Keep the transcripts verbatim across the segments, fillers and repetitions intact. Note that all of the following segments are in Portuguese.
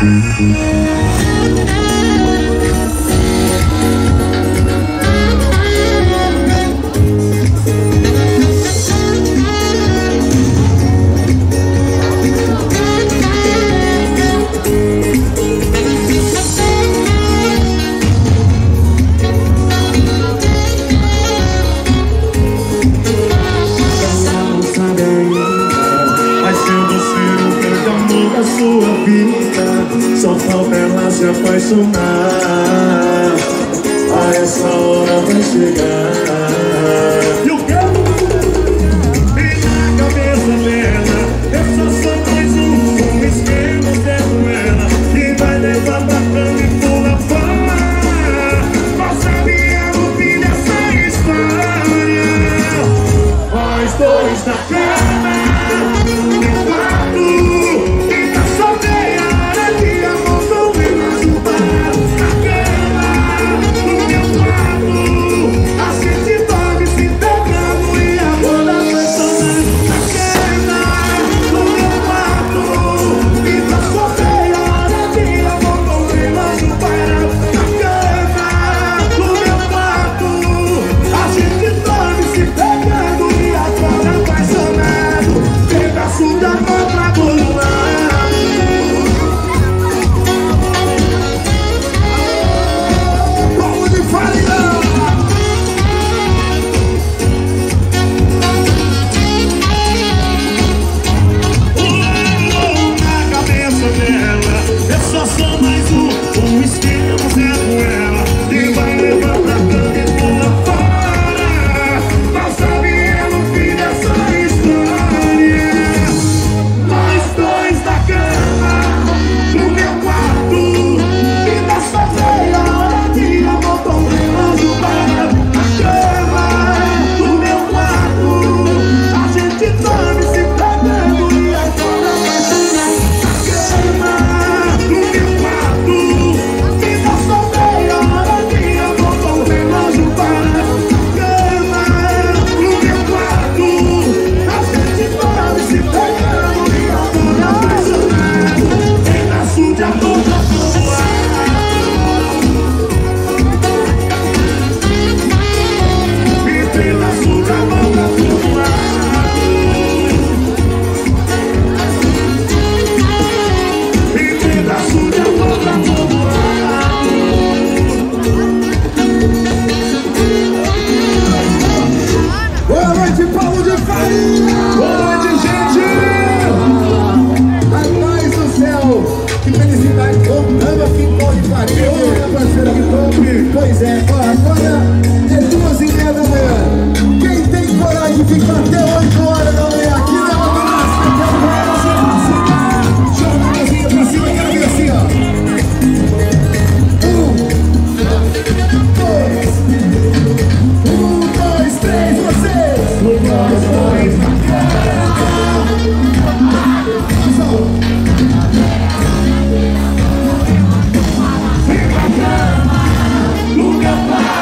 Só falta ela se apaixonar. A essa hora vai chegar. Eu quero e na cabeça dela eu só sou mais um, um esquema com ela que vai levar pra cama e pula fora. Mas sabia no fim dessa história. Nós dois na cama, no quarto. Pois é, ó, agora é duas e meia da manhã. Quem tem coragem de ficar até oito horas da manhã aqui na Abraço, eu quero ver você vacinar. Joga a mãozinha pra cima, quero ver assim, ó. Um, dois, um, dois, três, vocês. Um, dois, dois, na cara. Vem pra cama, no meu pai.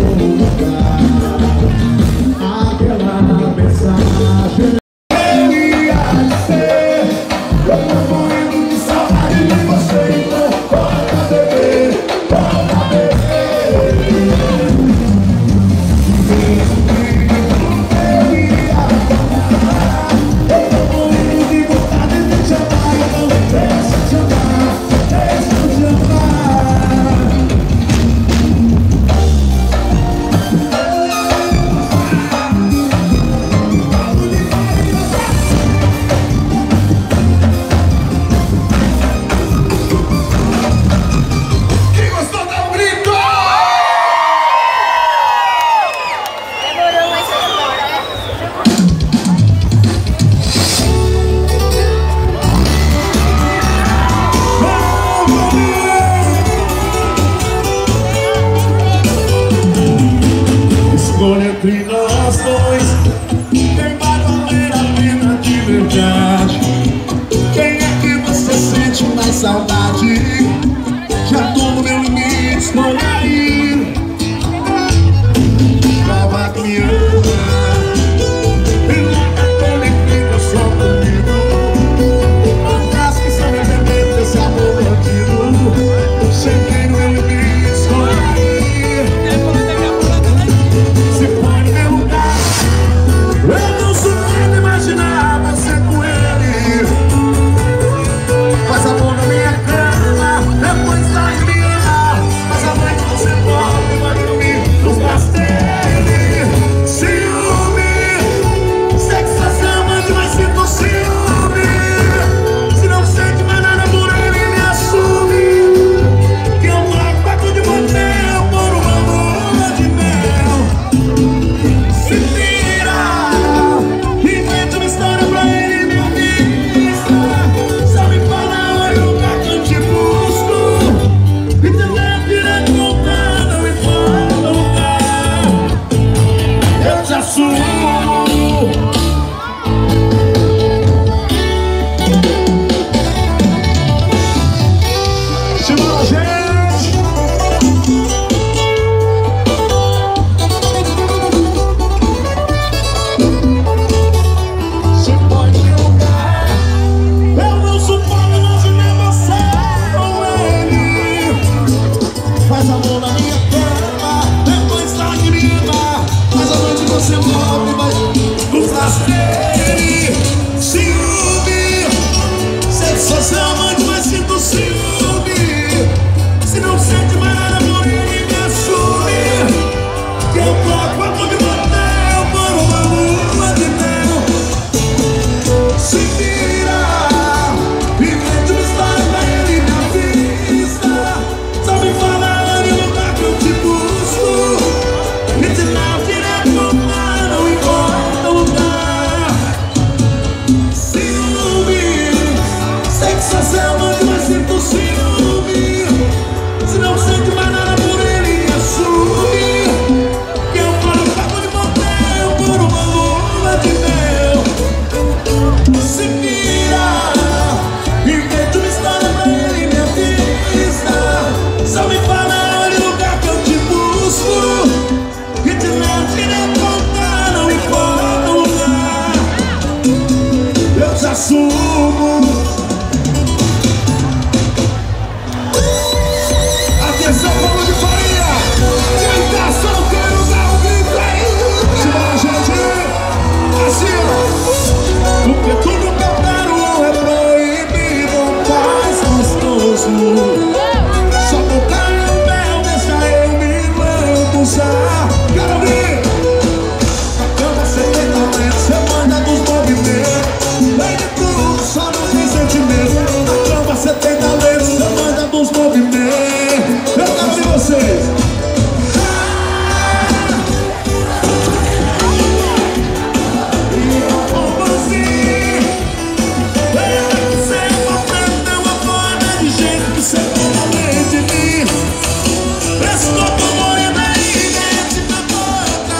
Entre nós dois, quem vai valer a pena de verdade? Quem é que você sente mais saudade? Já tô no meu limite, escolhe aí. Nova criança, e nunca teve fica só comigo. Outras que são remete desse amor bandido. Cheguei no meu limite, escolhe aí. Eu não suporto imaginar você com ele. Faz amor na minha cama, depois vai me amar. Mas a noite você volta e vai dormir nos braços dele. Ciúme, sei que você é amante, mas sinto ciúme. Se não sente mais nada por ele, me assume. Que eu trago paco de motel por uma lua de mel. Se vira. Inventa uma história pra ele, meu vista. Só me fala onde o lugar que eu te busco. E te levo direto voltando, não importa o lugar. Eu te assumo. Chama a gente. Faz amor na minha cama, depois lágrima. Mas a noite você morre e vai nos braços dele. Ciúme, sei que sou seu amante, mas sinto ciúme. Se não sente mais nada por ele, me assume. Que eu troco a cor de motel por uma lua de mel. Se vira, invente uma história pra ele, minha vista. Só me fala você é amante, mas sinto ciúme. Se não sente mais nada por ele, me assume. Que eu falo papo de motel por uma lua de mel. Se vira, invente uma história pra ele, minha vista. Só me fala onde o lugar que eu te busco. E te levo direto voltar, não importa o lugar. Eu te assumo. Atenção, Paulo de Faria! Quem tá solteiro, dá um grito aí! Chama a gente! Assim, ó! Porque tudo que eu quero é proibido, mais gostoso. Só tocar no mel, deixa eu me lambuzar. Quero ouvir! Na cama você tem talento, você manda dos movimentos. Vem de tudo, só não tem sentimento. Na cama você tem talento, você manda dos movimentos. Eu quero ver vocês. E eu vou assim. Você é uma preta, uma forma de jeito que você tem além de mim. Esse corpo moreno aí, dentro da boca.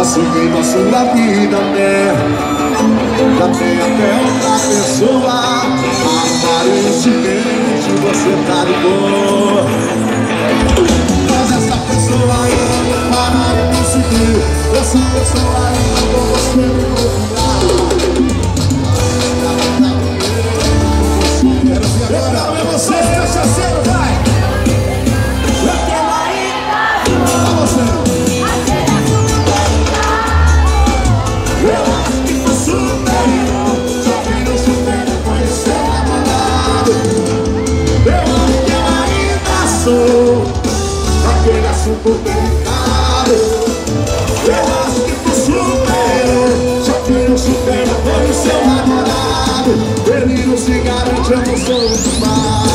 seguindo a sua vida, né? Já tem até outra pessoa. Aparentemente você tá de boa, mas essa pessoa ainda não para de me seguir. Essa pessoa ainda com você no lado. Eu quero ver vocês, cachaceiro, vai! Eu quero ainda pra você. Eu acho que tu superou, só que não supera conhecer a namorado. Eu acho que eu ainda sou aquele assunto delicado. Eu acho que tu superou, só que não supera conhecer o namorado. Ele não se garante, eu não sou muito mais.